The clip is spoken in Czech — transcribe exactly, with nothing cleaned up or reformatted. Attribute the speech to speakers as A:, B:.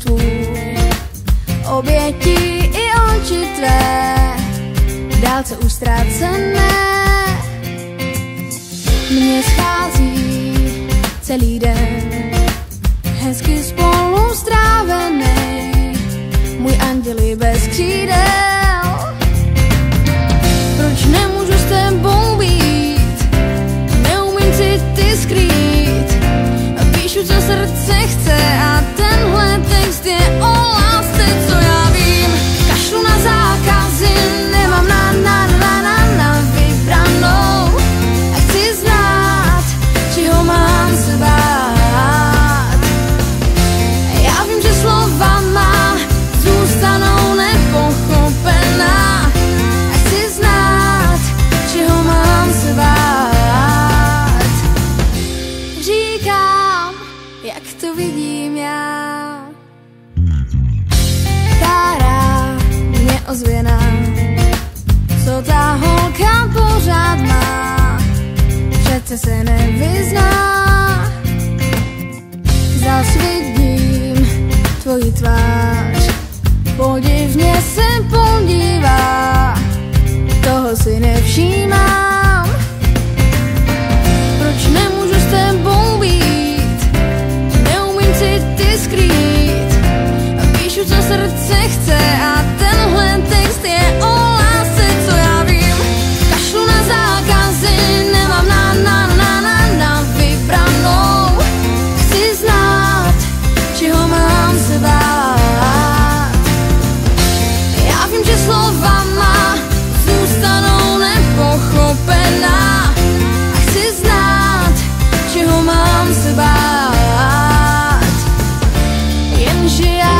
A: tvůj, oběti i oči tvé, v dálce už ztrácené. Mně schází celý den, hezky spolu strávený, můj anděl je bez křídel. Proč nemůžu s tebou být, neumím si ty skrýt, píšu, co srdce chce a tenhle text je o lásce, co já vím. Kašlu na zákazy, nemám na na na na na vybranou a chci znát, čeho mám se bát. Já vím, že slova má zůstanou nepochopená a chci znát, čeho mám se bát. Říkám, jak to vidím já. Stará mě ozvěna, co ta holka pořád má, přece se nevyzná. Zas vidím tvoji tvář, podivně se podívá, toho si nevšímám. Proč nemůžu s tebou být, neumím si ty skrýt, píšu, co srdce chce a tenhle text je o lásce, co já vím. Kašlu na zákazy, nemám na na na na na vybranou, chci znát, čeho mám se bát. Já vím, že slova má zůstanou nepochopená a chci znát, čeho mám se bát. Jenže já